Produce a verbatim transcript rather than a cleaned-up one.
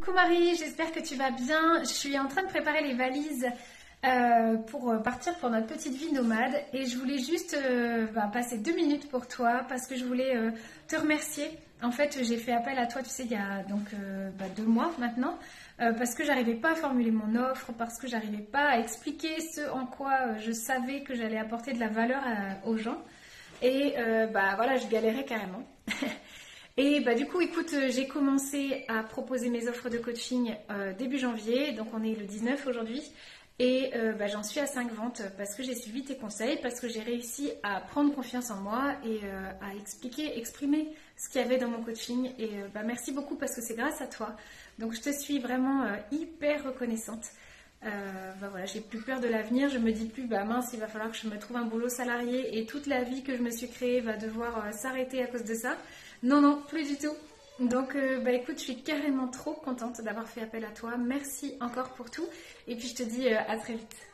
Coucou Marie, j'espère que tu vas bien. Je suis en train de préparer les valises euh, pour partir pour notre petite vie nomade et je voulais juste euh, bah, passer deux minutes pour toi parce que je voulais euh, te remercier. En fait, j'ai fait appel à toi, tu sais, il y a donc euh, bah, deux mois maintenant euh, parce que j'arrivais pas à formuler mon offre, parce que j'arrivais pas à expliquer ce en quoi euh, je savais que j'allais apporter de la valeur à- aux gens et euh, bah voilà, je galérais carrément. Et bah du coup, écoute, euh, j'ai commencé à proposer mes offres de coaching euh, début janvier, donc on est le dix-neuf aujourd'hui, et euh, bah, j'en suis à cinq ventes parce que j'ai suivi tes conseils, parce que j'ai réussi à prendre confiance en moi et euh, à expliquer, exprimer ce qu'il y avait dans mon coaching. Et euh, bah, merci beaucoup parce que c'est grâce à toi. Donc je te suis vraiment euh, hyper reconnaissante. Euh, bah voilà, j'ai plus peur de l'avenir, je me dis plus bah mince, il va falloir que je me trouve un boulot salarié et toute la vie que je me suis créée va devoir euh, s'arrêter à cause de ça. Non, non, plus du tout. Donc euh, bah écoute, je suis carrément trop contente d'avoir fait appel à toi. Merci encore pour tout et puis je te dis euh, à très vite.